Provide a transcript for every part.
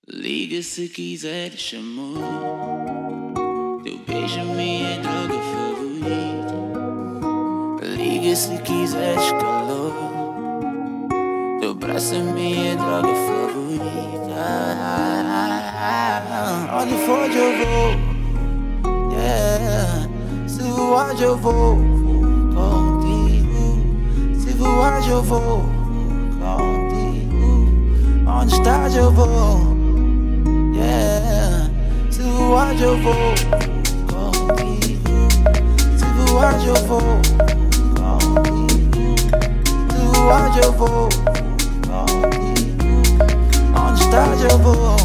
Liga se quiseres amor. Teu beijo é minha droga favorita. Liga se quiseres calor. Teu braço é minha droga favorita. Onde for eu vou, yeah. Se voar eu vou contigo. Se voar eu vou contigo. Onde estás eu vou, yeah. Se voar eu vou contigo. Se voar eu vou contigo. Se voar eu vou contigo. Onde estás eu vou,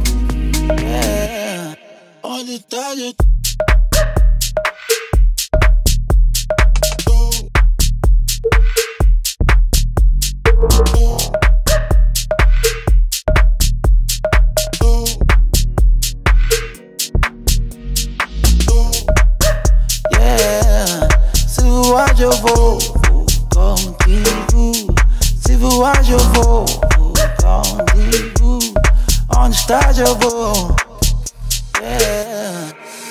yeah. Onde estás eu eu vou contigo. Se voar eu vou contigo. Onde estás eu vou, yeah.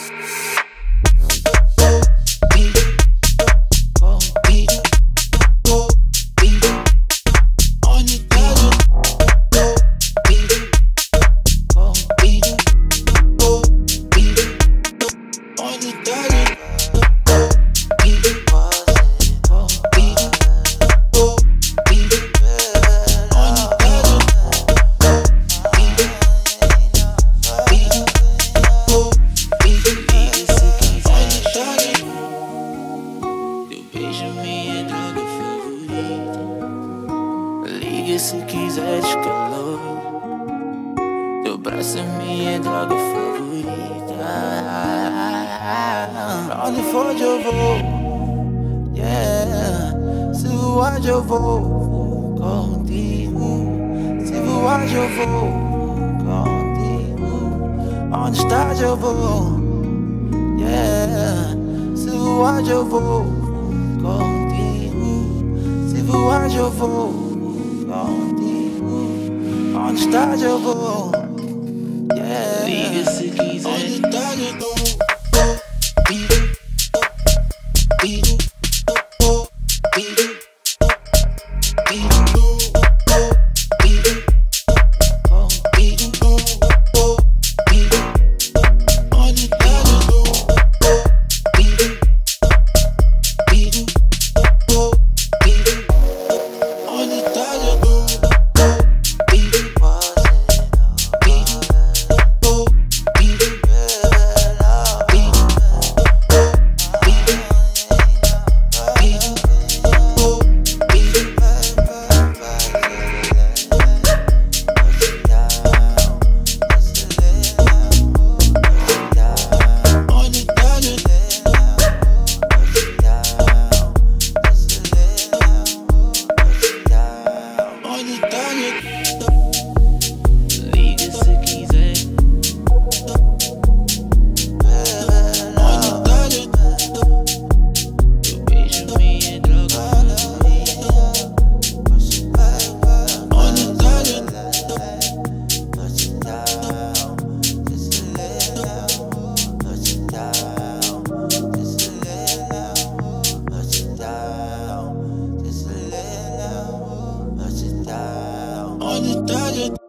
Se quiseres calor, teu braço é minha droga favorita. Onde for eu vou, yeah. Se voar eu vou contigo. Se voar eu vou contigo. Onde estás eu vou, yeah. Se voar eu vou contigo. Se voar eu vou contigo. Onde estás eu vou, yeah. Liga se quiser. Onde estás eu vou. On the target.